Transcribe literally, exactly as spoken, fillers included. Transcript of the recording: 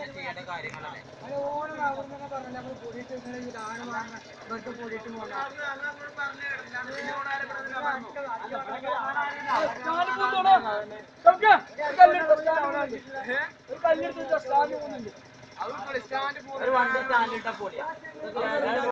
ചെയ്യേണ്ട കാര്യങ്ങളല്ലേ ഓണം ആകുന്ന പറഞ്ഞ നമ്മൾ കൂടിയിട്ട് ആന മാറുന്ന ഇവർക്ക് കൂടിയിട്ട് ഒരു വണ്ടി സ്റ്റാൻഡിട്ട പോലെയാ